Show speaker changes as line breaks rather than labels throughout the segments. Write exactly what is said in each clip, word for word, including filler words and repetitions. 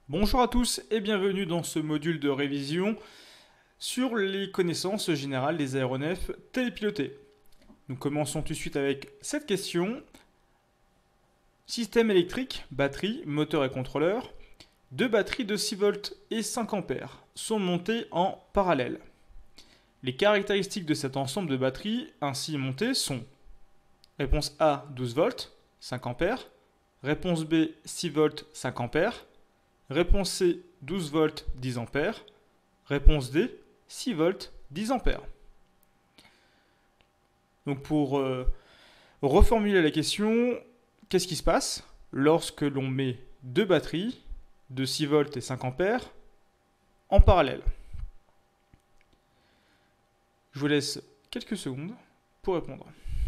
Bonjour à tous et bienvenue dans ce module de révision sur les connaissances générales des aéronefs télépilotés. Nous commençons tout de suite avec cette question. Système électrique, batterie, moteur et contrôleur. Deux batteries de six volts et cinq ampères sont montées en parallèle. Les caractéristiques de cet ensemble de batteries ainsi montées sont: réponse A, douze volts, cinq ampères. Réponse B, six volts, cinq ampères. Réponse C, douze volts, dix ampères. Réponse D, six volts, dix ampères. Donc pour euh, reformuler la question, qu'est-ce qui se passe lorsque l'on met deux batteries de six volts et cinq ampères en parallèle? Je vous laisse quelques secondes pour répondre.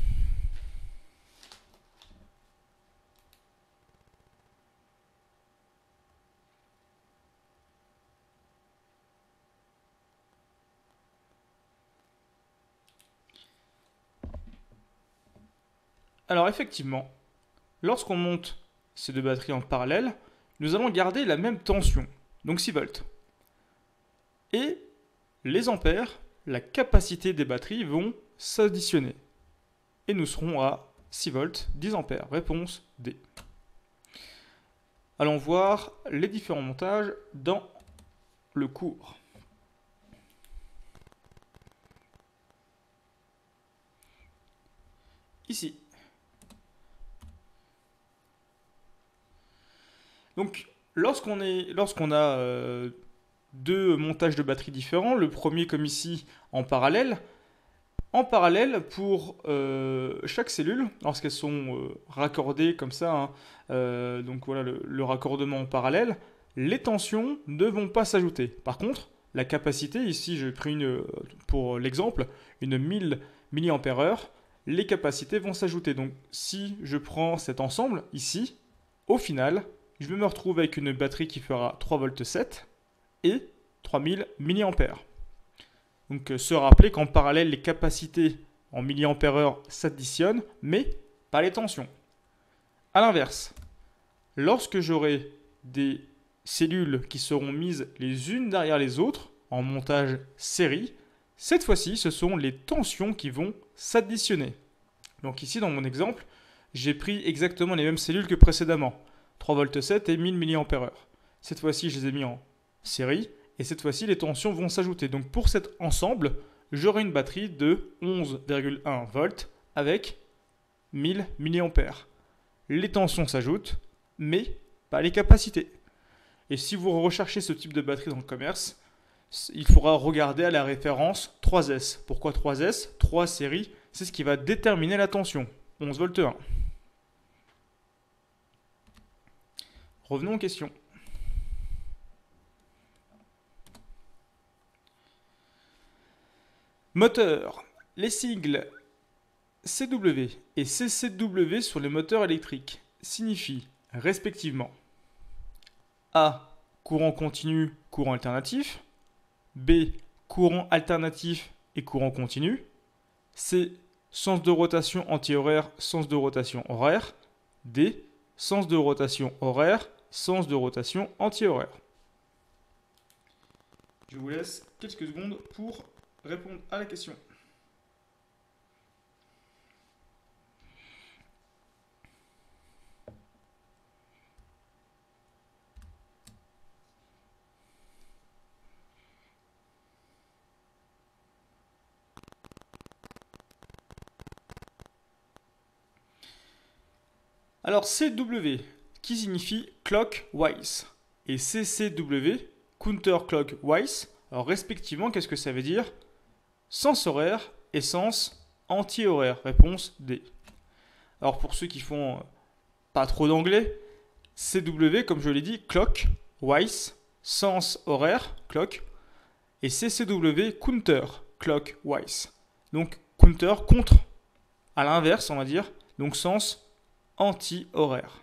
Alors effectivement, lorsqu'on monte ces deux batteries en parallèle, nous allons garder la même tension, donc six volts. Et les ampères, la capacité des batteries vont s'additionner. Et nous serons à six volts, dix ampères. Réponse D. Allons voir les différents montages dans le cours. Ici. Donc, lorsqu'on est, lorsqu'on a euh, deux montages de batteries différents, le premier comme ici en parallèle, en parallèle pour euh, chaque cellule, lorsqu'elles sont euh, raccordées comme ça, hein, euh, donc voilà le, le raccordement en parallèle, les tensions ne vont pas s'ajouter. Par contre, la capacité, ici j'ai pris une, pour l'exemple, une mille milliampères heure, les capacités vont s'ajouter. Donc si je prends cet ensemble ici, au final, je vais me retrouver avec une batterie qui fera trois volts sept et trois mille milliampères. Donc se rappeler qu'en parallèle, les capacités en milliampères heure s'additionnent, mais pas les tensions. A l'inverse, lorsque j'aurai des cellules qui seront mises les unes derrière les autres en montage série, cette fois-ci, ce sont les tensions qui vont s'additionner. Donc ici, dans mon exemple, j'ai pris exactement les mêmes cellules que précédemment, trois volts sept et mille milliampères heure. Cette fois-ci, je les ai mis en série, et cette fois-ci, les tensions vont s'ajouter. Donc pour cet ensemble, j'aurai une batterie de onze virgule un volts avec mille milliampères. Les tensions s'ajoutent, mais pas les capacités. Et si vous recherchez ce type de batterie dans le commerce, il faudra regarder à la référence trois S. Pourquoi trois S? trois séries, c'est ce qui va déterminer la tension. onze volts un. Revenons aux questions. Moteur. Les sigles C W et C C W sur les moteurs électriques signifient respectivement A. Courant continu, courant alternatif. B. Courant alternatif et courant continu. C. Sens de rotation anti-horaire, sens de rotation horaire. D. Sens de rotation horaire, sens de rotation anti-horaire. Je vous laisse quelques secondes pour répondre à la question. Alors C W, qui signifie clockwise, et C C W, counterclockwise. Alors respectivement, qu'est-ce que ça veut dire? Sens horaire et sens anti-horaire. Réponse D. Alors pour ceux qui font pas trop d'anglais, C W, comme je l'ai dit, clockwise, sens horaire, clock, et C C W, counterclockwise. Donc counter, contre, à l'inverse, on va dire, donc sens anti-horaire.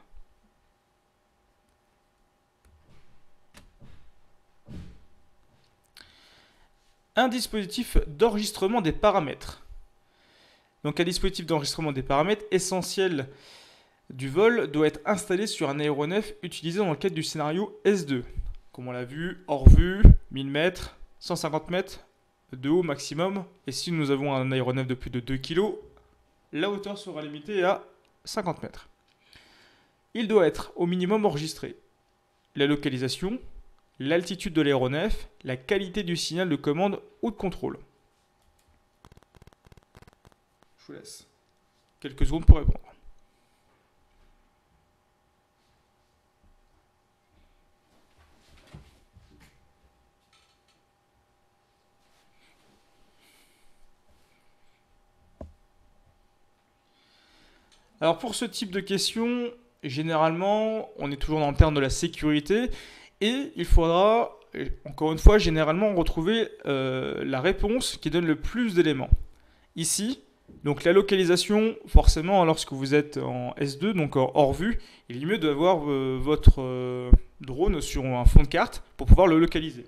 Un dispositif d'enregistrement des paramètres. Donc un dispositif d'enregistrement des paramètres essentiel du vol doit être installé sur un aéronef utilisé dans le cadre du scénario S deux. comme on l'a vu, hors vue, mille mètres, cent cinquante mètres de haut maximum. Et si nous avons un aéronef de plus de deux kilos, la hauteur sera limitée à cinquante mètres. Il doit être au minimum enregistré la localisation, l'altitude de l'aéronef, la qualité du signal de commande ou de contrôle. Je vous laisse quelques secondes pour répondre. Alors pour ce type de questions, généralement, on est toujours dans le terme de la sécurité et il faudra, encore une fois, généralement retrouver euh, la réponse qui donne le plus d'éléments. Ici, donc la localisation, forcément, lorsque vous êtes en S deux, donc hors vue, il est mieux d'avoir euh, votre euh, drone sur un fond de carte pour pouvoir le localiser.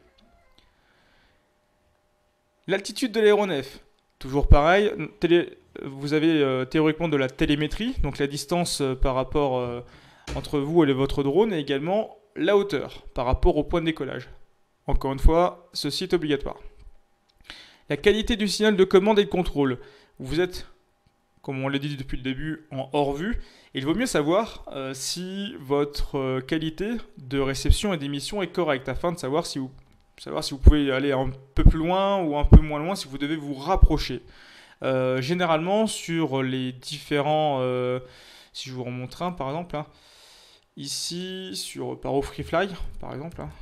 L'altitude de l'aéronef, toujours pareil, télé, vous avez euh, théoriquement de la télémétrie, donc la distance euh, par rapport euh, entre vous et votre drone, et également la hauteur par rapport au point de décollage. Encore une fois, ceci est obligatoire. La qualité du signal de commande et de contrôle. Vous êtes, comme on l'a dit depuis le début, en hors vue. Il vaut mieux savoir euh, si votre euh, qualité de réception et d'émission est correcte, afin de savoir si vous, savoir si vous pouvez aller un peu plus loin ou un peu moins loin, si vous devez vous rapprocher. Euh, généralement, sur les différents... Euh, si je vous remontre un, par exemple, hein, ici, sur Paro Freefly, par exemple. Hein.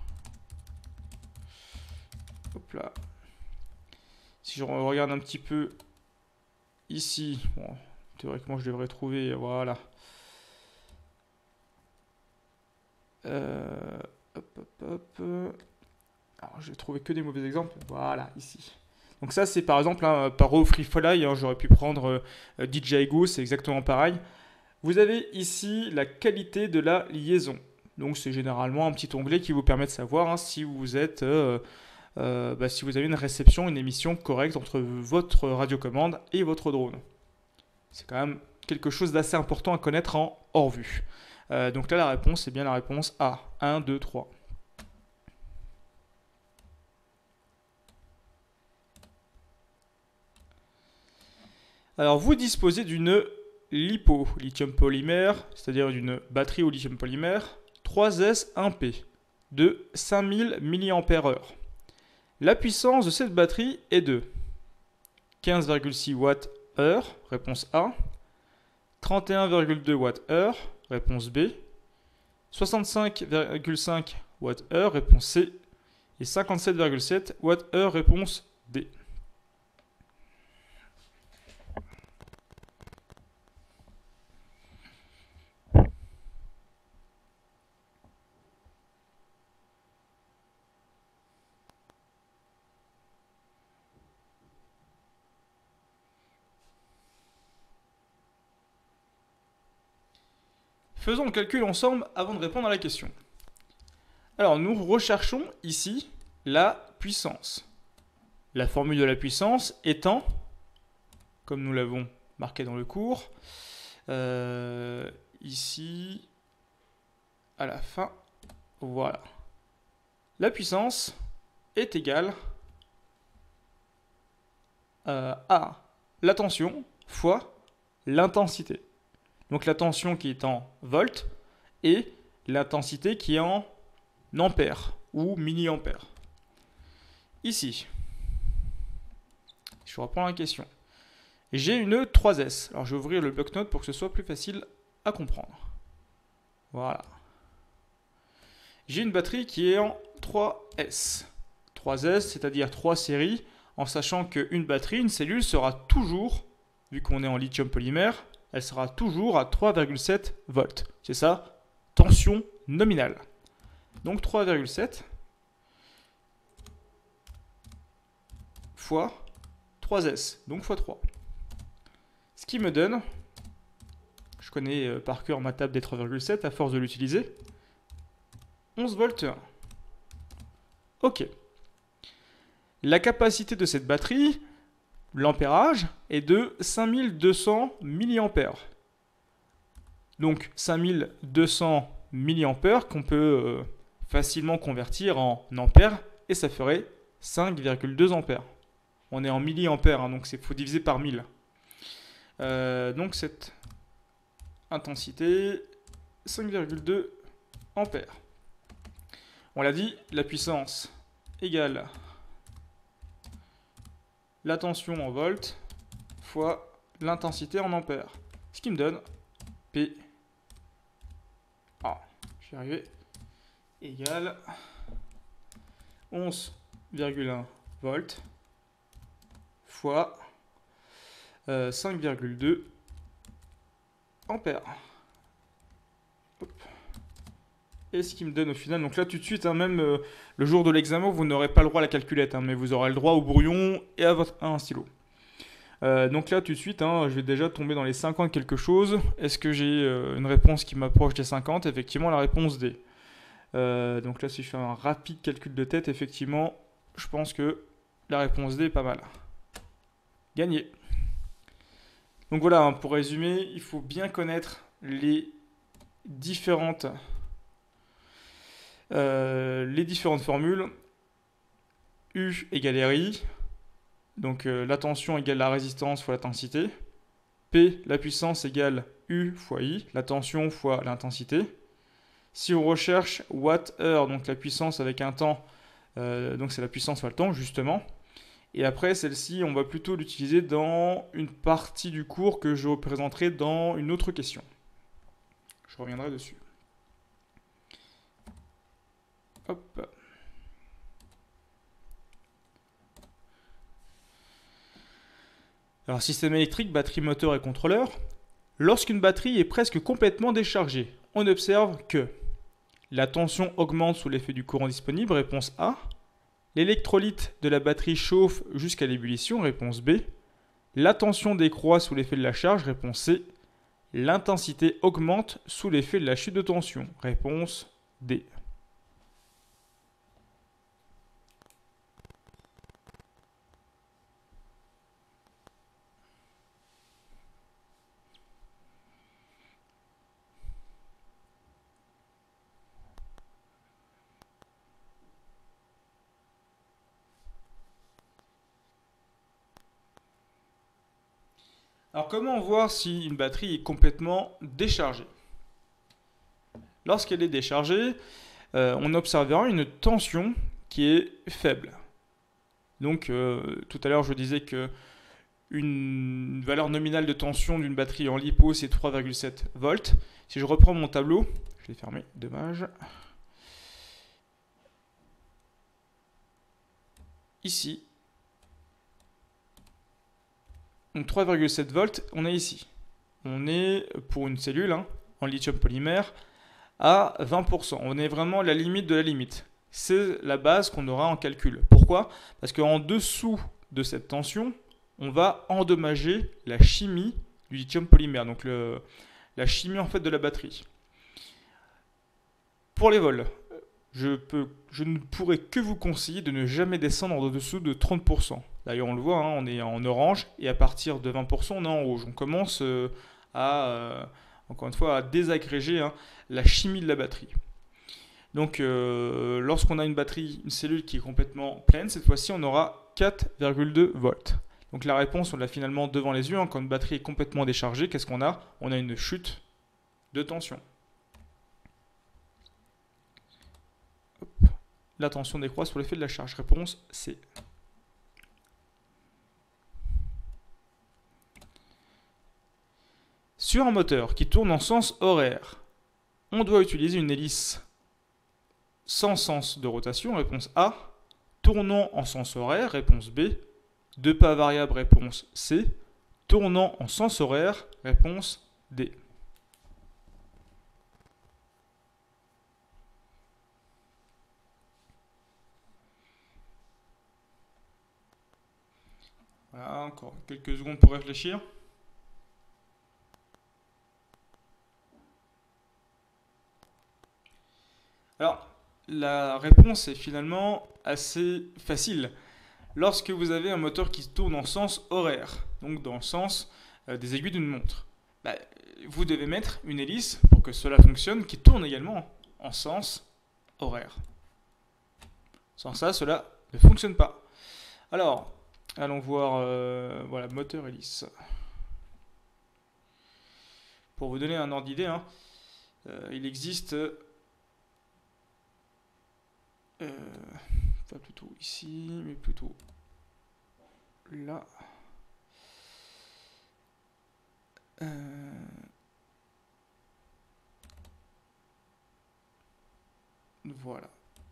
Hop là. Si je regarde un petit peu ici, bon, théoriquement, je devrais trouver, voilà. Euh, hop, hop, hop. Alors, je vais trouver que des mauvais exemples. Voilà, ici. Donc ça, c'est par exemple un Paro Freefly. Hein, j'aurais pu prendre euh, D J I Go, c'est exactement pareil. Vous avez ici la qualité de la liaison. Donc c'est généralement un petit onglet qui vous permet de savoir hein, si vous êtes, euh, euh, bah, si vous avez une réception, une émission correcte entre votre radiocommande et votre drone. C'est quand même quelque chose d'assez important à connaître en hors vue. Euh, donc là, la réponse, c'est bien la réponse A. un, deux, trois. Alors, vous disposez d'une LiPo, lithium polymère, c'est-à-dire d'une batterie au lithium polymère, trois S un P, de cinq mille milliampères heure. La puissance de cette batterie est de quinze virgule six watts-heure, réponse A, trente et un virgule deux watts-heure, réponse B, soixante-cinq virgule cinq watts-heure, réponse C, et cinquante-sept virgule sept watts-heure, réponse D. Faisons le calcul ensemble avant de répondre à la question. Alors, nous recherchons ici la puissance. La formule de la puissance étant, comme nous l'avons marqué dans le cours, euh, ici, à la fin, voilà. La puissance est égale euh, à la tension fois l'intensité. Donc la tension qui est en volts et l'intensité qui est en ampères ou milliampères. Ici, je reprends la question. J'ai une trois S. Alors je vais ouvrir le bloc-notes pour que ce soit plus facile à comprendre. Voilà. J'ai une batterie qui est en trois S. trois S, c'est-à-dire trois séries, en sachant qu'une batterie, une cellule sera toujours, vu qu'on est en lithium polymère, elle sera toujours à trois virgule sept volts. C'est ça, tension nominale. Donc trois virgule sept fois trois S, donc fois trois. Ce qui me donne, je connais par cœur ma table des trois virgule sept à force de l'utiliser, onze volts. Ok. La capacité de cette batterie, l'ampérage, est de cinq mille deux cents milliampères. Donc cinq mille deux cents milliampères qu'on peut euh, facilement convertir en ampères et ça ferait cinq virgule deux ampères. On est en milliampères, hein, donc il faut diviser par mille. Euh, donc cette intensité, cinq virgule deux ampères. On l'a dit, la puissance égale la tension en volts fois l'intensité en ampères. Ce qui me donne P. Ah, j'y arrivé. Égale onze virgule un volts fois euh, cinq virgule deux ampères. Hop. Et ce qui me donne au final, donc là tout de suite, hein, même euh, le jour de l'examen, vous n'aurez pas le droit à la calculette, hein, mais vous aurez le droit au brouillon et à, votre, à un stylo. Euh, donc là tout de suite, hein, je vais déjà tomber dans les cinquante quelque chose. Est-ce que j'ai euh, une réponse qui m'approche des cinquante? Effectivement, la réponse D. Euh, donc là, si je fais un rapide calcul de tête, effectivement, je pense que la réponse D est pas mal. Gagné. Donc voilà, hein, pour résumer, il faut bien connaître les différentes, euh, les différentes formules. U égale R I, donc euh, la tension égale la résistance fois l'intensité. P, la puissance égale U fois I, la tension fois l'intensité. Si on recherche watt-heure, donc la puissance avec un temps, euh, donc c'est la puissance fois le temps, justement. Et après, celle-ci, on va plutôt l'utiliser dans une partie du cours que je représenterai dans une autre question. Je reviendrai dessus. Hop. Alors, système électrique, batterie, moteur et contrôleur. Lorsqu'une batterie est presque complètement déchargée, on observe que la tension augmente sous l'effet du courant disponible, réponse A. L'électrolyte de la batterie chauffe jusqu'à l'ébullition, réponse B. La tension décroît sous l'effet de la charge, réponse C. L'intensité augmente sous l'effet de la chute de tension, réponse D. Alors comment voir si une batterie est complètement déchargée? Lorsqu'elle est déchargée, euh, on observera une tension qui est faible. Donc euh, tout à l'heure je disais que une valeur nominale de tension d'une batterie en LiPo c'est trois virgule sept volts. Si je reprends mon tableau, je l'ai fermé, dommage. Ici, donc trois virgule sept volts, on est ici. On est, pour une cellule, hein, en lithium polymère, à vingt pour cent. On est vraiment à la limite de la limite. C'est la base qu'on aura en calcul. Pourquoi? Parce qu'en dessous de cette tension, on va endommager la chimie du lithium polymère, donc le, la chimie en fait de la batterie. Pour les vols, je, peux, je ne pourrais que vous conseiller de ne jamais descendre en dessous de trente pour cent. D'ailleurs, on le voit, hein, on est en orange et à partir de vingt pour cent, on est en rouge. On commence euh, à, euh, encore une fois, à désagréger hein, la chimie de la batterie. Donc, euh, lorsqu'on a une batterie, une cellule qui est complètement pleine, cette fois-ci, on aura quatre virgule deux volts. Donc, la réponse, on l'a finalement devant les yeux. Hein, quand une batterie est complètement déchargée, qu'est-ce qu'on a? On a une chute de tension. Hop. La tension décroît sous l'effet de la charge. Réponse C. Sur un moteur qui tourne en sens horaire, on doit utiliser une hélice sans sens de rotation, réponse A. Tournant en sens horaire, réponse B. Deux pas variables, réponse C. Tournant en sens horaire, réponse D. Voilà, encore quelques secondes pour réfléchir. Alors, la réponse est finalement assez facile. Lorsque vous avez un moteur qui tourne en sens horaire, donc dans le sens euh, des aiguilles d'une montre, bah, vous devez mettre une hélice pour que cela fonctionne qui tourne également en sens horaire. Sans ça, cela ne fonctionne pas. Alors, allons voir, euh, voilà, moteur hélice. Pour vous donner un ordre d'idée, hein, euh, il existe, euh, pas plutôt ici, mais plutôt là. Euh, voilà.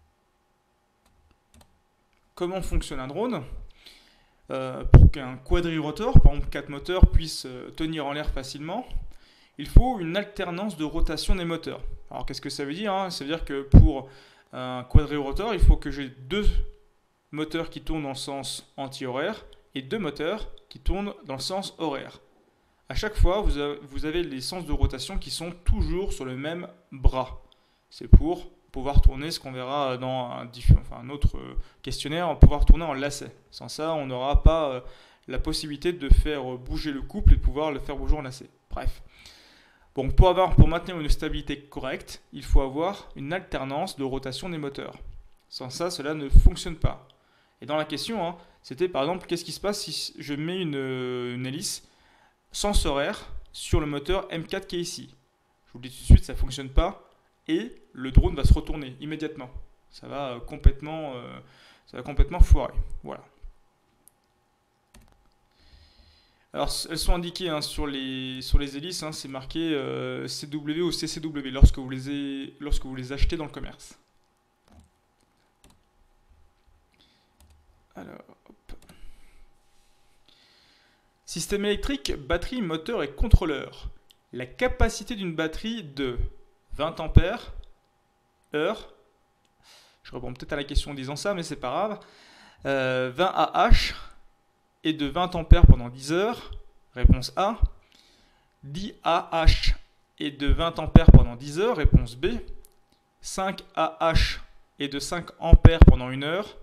Comment fonctionne un drone? euh, Pour qu'un quadrirotor, par exemple quatre moteurs, puisse euh, tenir en l'air facilement, il faut une alternance de rotation des moteurs. Alors qu'est-ce que ça veut dire, hein? Ça veut dire que pour un quadrirotor, il faut que j'ai deux moteurs qui tournent dans le sens anti-horaire et deux moteurs qui tournent dans le sens horaire. À chaque fois, vous avez les sens de rotation qui sont toujours sur le même bras. C'est pour pouvoir tourner ce qu'on verra dans un, enfin, un autre questionnaire, pouvoir tourner en lacet. Sans ça, on n'aura pas la possibilité de faire bouger le couple et de pouvoir le faire bouger en lacet. Bref. Bon, pour, avoir, pour maintenir une stabilité correcte, il faut avoir une alternance de rotation des moteurs. Sans ça, cela ne fonctionne pas. Et dans la question, hein, c'était par exemple, qu'est-ce qui se passe si je mets une, une hélice sens horaire sur le moteur M quatre qui est ici? Je vous le dis tout de suite, ça ne fonctionne pas et le drone va se retourner immédiatement. Ça va euh, complètement, euh, ça va complètement foirer. Voilà. Alors, elles sont indiquées hein, sur, les, sur les hélices, hein, c'est marqué euh, C W ou C C W lorsque vous, les avez, lorsque vous les achetez dans le commerce. Alors, hop. Système électrique, batterie, moteur et contrôleur. La capacité d'une batterie de vingt ampères heure. Je réponds peut-être à la question en disant ça, mais c'est pas grave. Euh, vingt A H et de vingt ampères pendant dix heures. Réponse A. dix A H et de vingt ampères pendant dix heures. Réponse B. cinq A H et de cinq ampères pendant une heure.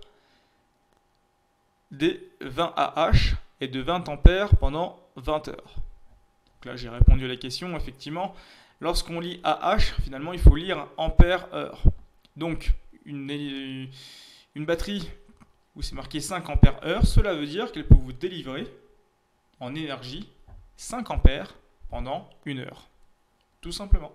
D. vingt A H et de vingt ampères pendant vingt heures. Donc là, j'ai répondu à la question. Effectivement, lorsqu'on lit A H, finalement, il faut lire ampère heure. Donc, une, une batterie où c'est marqué cinq ampères heure, cela veut dire qu'elle peut vous délivrer en énergie cinq ampères pendant une heure. Tout simplement.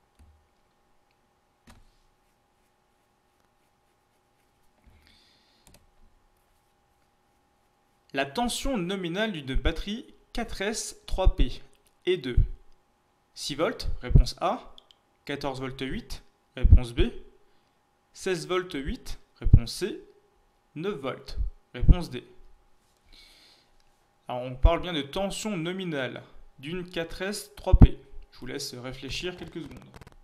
La tension nominale d'une batterie quatre S trois P est de six volts, réponse A, quatorze volts huit, réponse B, seize volts huit, réponse C, neuf volts, réponse D. Alors on parle bien de tension nominale d'une quatre S trois P. Je vous laisse réfléchir quelques secondes.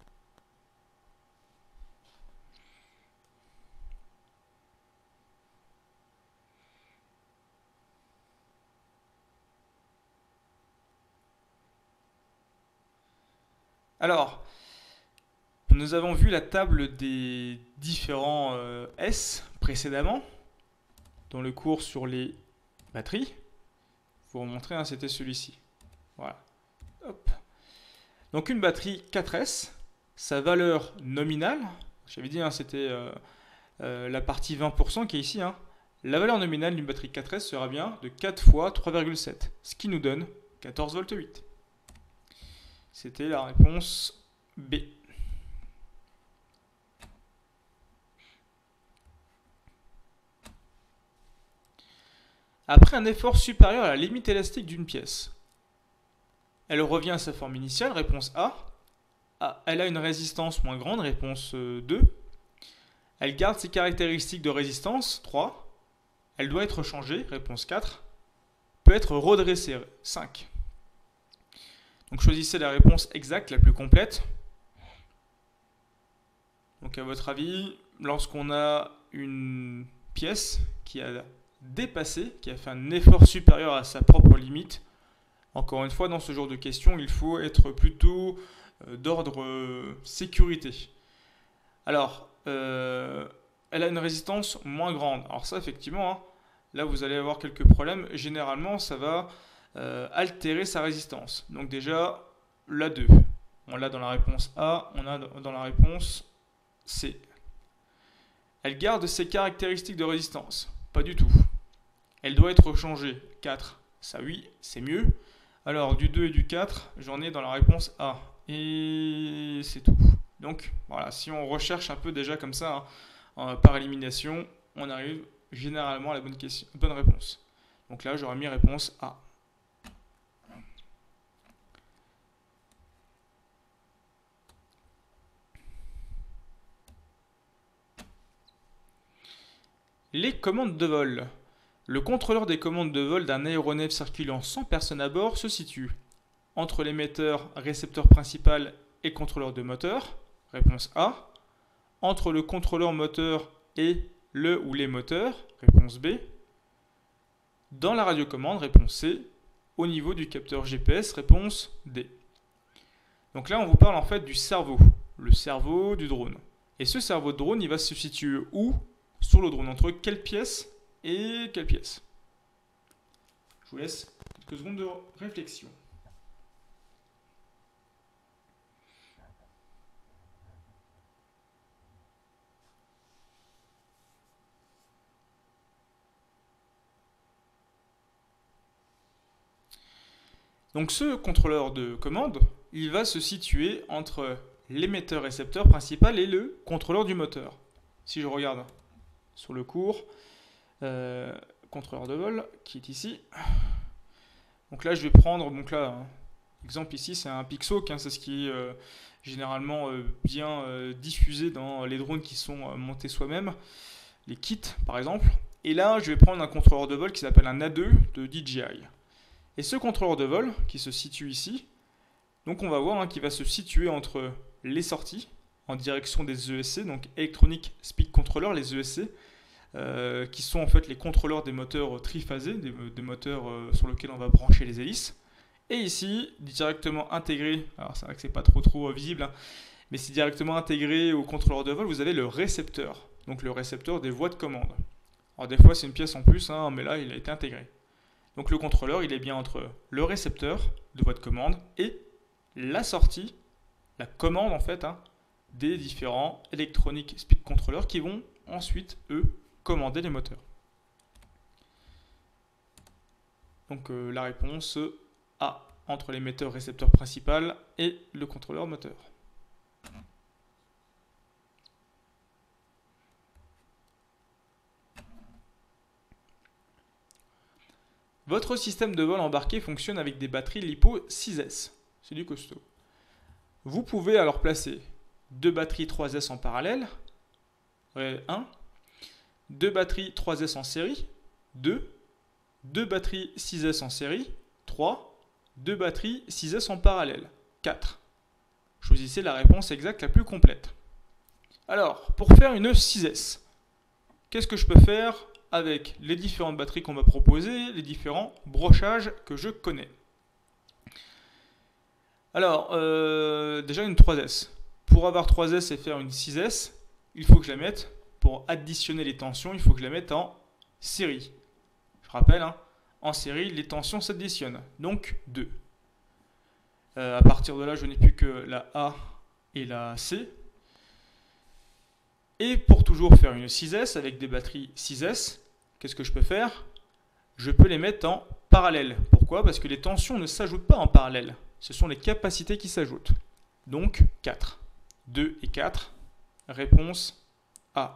Alors, nous avons vu la table des différents euh, S précédemment dans le cours sur les batteries. Pour vous montrer, hein, c'était celui-ci. Voilà. Hop. Donc une batterie quatre S, sa valeur nominale, j'avais dit, hein, c'était euh, euh, la partie vingt pour cent qui est ici. Hein. La valeur nominale d'une batterie quatre S sera bien de quatre fois trois virgule sept, ce qui nous donne quatorze volts huit. C'était la réponse B. Après un effort supérieur à la limite élastique d'une pièce, elle revient à sa forme initiale, réponse A. A. Elle a une résistance moins grande, réponse deux. Elle garde ses caractéristiques de résistance, trois. Elle doit être changée, réponse quatre. Peut être redressée, cinq. Donc choisissez la réponse exacte, la plus complète. Donc à votre avis, lorsqu'on a une pièce qui a dépassé, qui a fait un effort supérieur à sa propre limite, encore une fois, dans ce genre de questions, il faut être plutôt euh, d'ordre euh, sécurité. Alors, euh, elle a une résistance moins grande. Alors ça, effectivement, hein, là, vous allez avoir quelques problèmes. Généralement, ça va euh, altérer sa résistance. Donc déjà, la deux. On l'a dans la réponse A, on a dans la réponse C. Elle garde ses caractéristiques de résistance. Pas du tout. Elle doit être changée. quatre. Ça oui, c'est mieux. Alors du deux et du quatre, j'en ai dans la réponse A. Et c'est tout. Donc voilà, si on recherche un peu déjà comme ça, hein, par élimination, on arrive généralement à la bonne, question, bonne réponse. Donc là, j'aurais mis réponse A. Les commandes de vol. Le contrôleur des commandes de vol d'un aéronef circulant sans personne à bord se situe entre l'émetteur, récepteur principal et contrôleur de moteur, réponse A. Entre le contrôleur moteur et le ou les moteurs, réponse B. Dans la radiocommande, réponse C. Au niveau du capteur G P S, réponse D. Donc là, on vous parle en fait du cerveau, le cerveau du drone. Et ce cerveau de drone, il va se situer où sur le drone? Entre quelle pièce et quelle pièce? Je vous laisse quelques secondes de réflexion. Donc ce contrôleur de commande, il va se situer entre l'émetteur-récepteur principal et le contrôleur du moteur. Si je regarde sur le cours, euh, contrôleur de vol qui est ici. Donc là je vais prendre, donc là, hein, exemple ici c'est un Pixhawk, hein, c'est ce qui est euh, généralement euh, bien euh, diffusé dans les drones qui sont euh, montés soi-même, les kits par exemple. Et là je vais prendre un contrôleur de vol qui s'appelle un A deux de D J I. Et ce contrôleur de vol qui se situe ici, donc on va voir hein, qu'il va se situer entre les sorties en direction des E S C, donc Electronic Speed Controller, les E S C, euh, qui sont en fait les contrôleurs des moteurs triphasés, des, des moteurs euh, sur lesquels on va brancher les hélices. Et ici, directement intégré, alors c'est vrai que c'est pas trop trop visible, hein, mais c'est directement intégré au contrôleur de vol, vous avez le récepteur, donc le récepteur des voies de commande. Alors des fois c'est une pièce en plus, hein, mais là il a été intégré. Donc le contrôleur, il est bien entre le récepteur de voie de commande et la sortie, la commande en fait, hein, des différents Electronic Speed Controllers qui vont ensuite, eux, commander les moteurs. Donc euh, la réponse A, entre l'émetteur récepteur principal et le contrôleur moteur. Votre système de vol embarqué fonctionne avec des batteries LiPo six S. C'est du costaud. Vous pouvez alors placer deux batteries trois S en parallèle, un, deux batteries trois S en série, deux, deux batteries six S en série, trois, deux batteries six S en parallèle, quatre. Choisissez la réponse exacte la plus complète. Alors, pour faire une six S, qu'est-ce que je peux faire avec les différentes batteries qu'on m'a proposées, les différents brochages que je connais? Alors, euh, déjà une trois S. Pour avoir trois S et faire une six S, il faut que je la mette, pour additionner les tensions, il faut que je la mette en série. Je rappelle, hein, en série, les tensions s'additionnent, donc deux. Euh, à partir de là, je n'ai plus que la A et la C. Et pour toujours faire une six S avec des batteries six S, qu'est-ce que je peux faire? Je peux les mettre en parallèle. Pourquoi? Parce que les tensions ne s'ajoutent pas en parallèle. Ce sont les capacités qui s'ajoutent. Donc quatre. deux et quatre. Réponse A.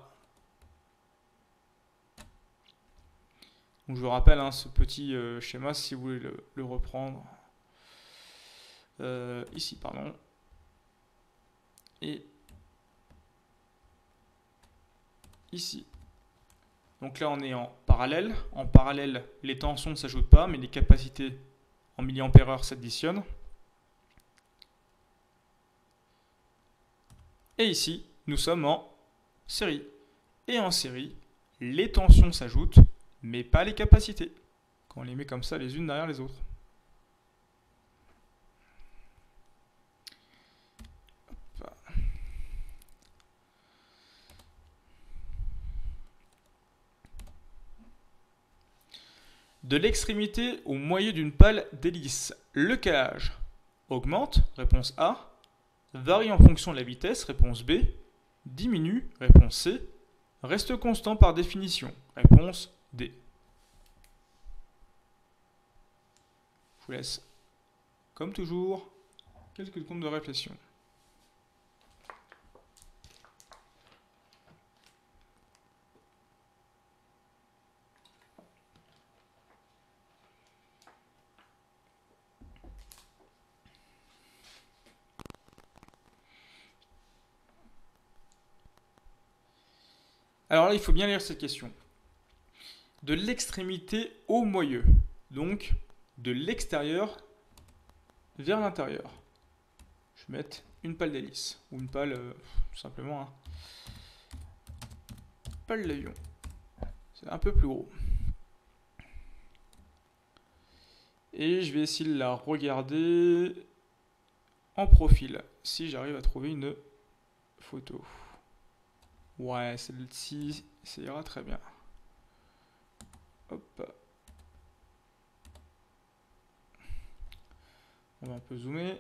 Donc, je vous rappelle hein, ce petit euh, schéma si vous voulez le, le reprendre. Euh, ici, pardon. Et ici. Donc là, on est en parallèle. En parallèle, les tensions ne s'ajoutent pas, mais les capacités en milliampères heure s'additionnent. Et ici, nous sommes en série. Et en série, les tensions s'ajoutent, mais pas les capacités. Quand on les met comme ça, les unes derrière les autres. De l'extrémité au moyeu d'une pale d'hélice, le calage augmente, réponse A, varie en fonction de la vitesse, réponse B, diminue, réponse C, reste constant par définition. Réponse D. Je vous laisse, comme toujours, quelques secondes de réflexion. Alors là, il faut bien lire cette question. De l'extrémité au moyeu, donc de l'extérieur vers l'intérieur. Je vais mettre une pale d'hélice, ou une pale, euh, tout simplement, hein. Pale d'avion. C'est un peu plus gros. Et je vais essayer de la regarder en profil, si j'arrive à trouver une photo. Ouais, celle-ci, ça ira très bien. Hop. On va un peu zoomer.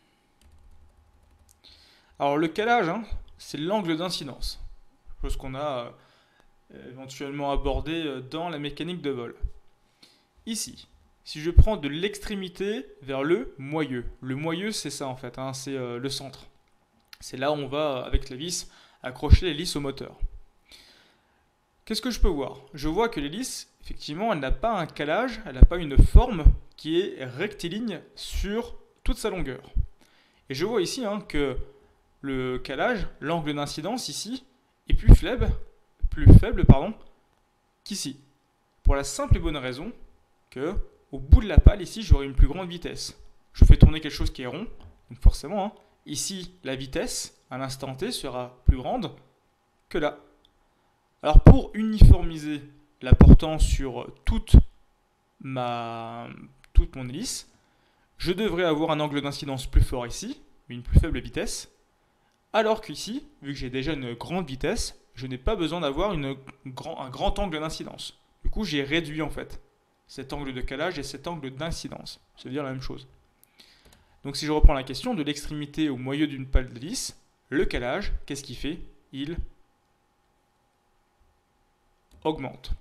Alors le calage, hein, c'est l'angle d'incidence. Chose qu'on a euh, éventuellement abordé dans la mécanique de vol. Ici, si je prends de l'extrémité vers le moyeu. Le moyeu, c'est ça en fait, hein, c'est euh, le centre. C'est là où on va, avec la vis, accrocher l'hélice au moteur. Qu'est-ce que je peux voir? Je vois que l'hélice, effectivement, elle n'a pas un calage, elle n'a pas une forme qui est rectiligne sur toute sa longueur. Et je vois ici hein, que le calage, l'angle d'incidence ici, est plus faible, plus faible pardon, qu'ici. Pour la simple et bonne raison que, au bout de la pale, ici, j'aurai une plus grande vitesse. Je fais tourner quelque chose qui est rond, donc forcément, hein, ici, la vitesse, à l'instant T, sera plus grande que là. Alors, pour uniformiser la portance sur toute, ma, toute mon hélice, je devrais avoir un angle d'incidence plus fort ici, une plus faible vitesse, alors qu'ici, vu que j'ai déjà une grande vitesse, je n'ai pas besoin d'avoir une grand, un grand angle d'incidence. Du coup, j'ai réduit en fait cet angle de calage et cet angle d'incidence. Ça veut dire la même chose. Donc si je reprends la question, de l'extrémité au moyeu d'une pale d'hélice, le calage, qu'est-ce qu'il fait? Il augmente.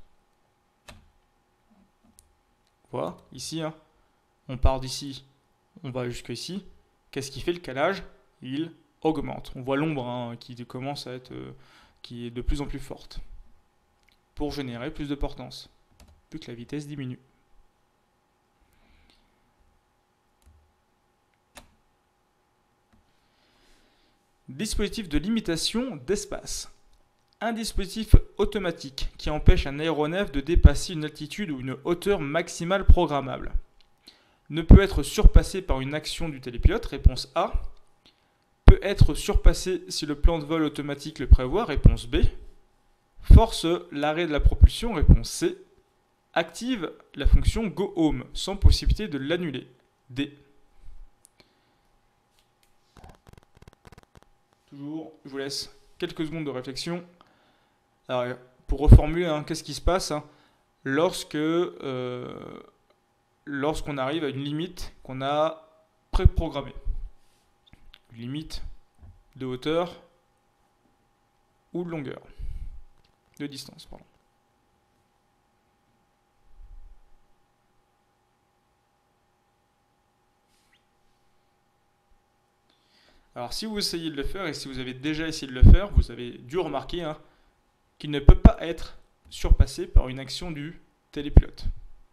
Voilà, ici, hein, on part d'ici, on va jusqu'ici. Qu'est-ce qui fait le calage? Il augmente. On voit l'ombre hein, qui commence à être, euh, qui est de plus en plus forte, pour générer plus de portance, vu que la vitesse diminue. Dispositif de limitation d'espace. Un dispositif automatique qui empêche un aéronef de dépasser une altitude ou une hauteur maximale programmable. Ne peut être surpassé par une action du télépilote, réponse A. Peut être surpassé si le plan de vol automatique le prévoit, réponse B. Force l'arrêt de la propulsion, réponse C. Active la fonction Go Home, sans possibilité de l'annuler, D. Toujours, je vous laisse quelques secondes de réflexion. Alors, pour reformuler, hein, qu'est-ce qui se passe hein, lorsque euh, lorsqu'on arrive à une limite qu'on a préprogrammée. Une limite de hauteur ou de longueur, de distance, pardon. Alors si vous essayez de le faire, et si vous avez déjà essayé de le faire, vous avez dû remarquer hein, qu'il ne peut pas être surpassé par une action du télépilote.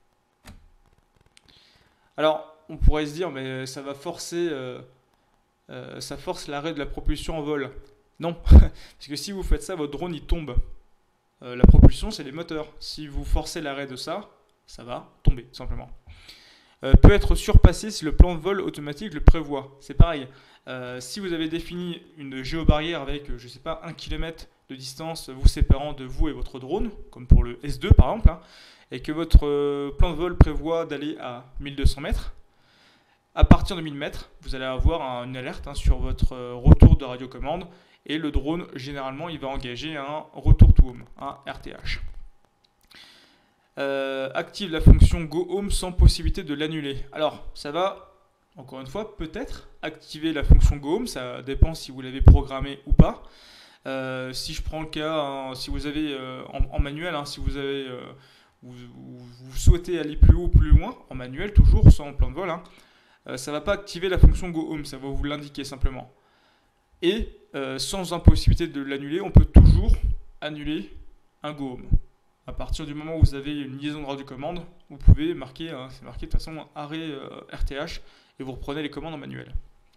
Alors, on pourrait se dire, mais ça va forcer, euh, euh, ça force l'arrêt de la propulsion en vol. Non, parce que si vous faites ça, votre drone il tombe. Euh, la propulsion, c'est les moteurs. Si vous forcez l'arrêt de ça, ça va tomber, tout simplement. Euh, peut être surpassé si le plan de vol automatique le prévoit. C'est pareil. Euh, si vous avez défini une géobarrière avec, je ne sais pas, un kilomètre de distance vous séparant de vous et votre drone, comme pour le S deux par exemple, hein, et que votre euh, plan de vol prévoit d'aller à mille deux cents mètres, à partir de mille mètres, vous allez avoir un, une alerte hein, sur votre euh, retour de radiocommande, et le drone, généralement, il va engager un retour to home, un R T H. Euh, active la fonction Go Home sans possibilité de l'annuler. Alors, ça va, encore une fois, peut-être activer la fonction Go Home, ça dépend si vous l'avez programmé ou pas. Euh, si je prends le cas, hein, si vous avez euh, en, en manuel, hein, si vous avez euh, vous, vous- vous souhaitez aller plus haut, plus loin, en manuel toujours, sans plan de vol, hein, euh, ça ne va pas activer la fonction Go Home, ça va vous l'indiquer simplement. Et euh, sans impossibilité de l'annuler, on peut toujours annuler un Go Home. À partir du moment où vous avez une liaison de radiocommande, vous pouvez marquer, hein, c'est marqué de toute façon arrêt euh, R T H et vous reprenez les commandes en manuel.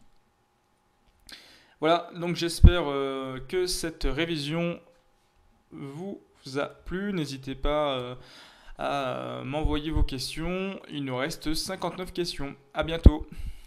Voilà, donc j'espère euh, que cette révision vous a plu. N'hésitez pas euh, à m'envoyer vos questions. Il nous reste cinquante-neuf questions. À bientôt.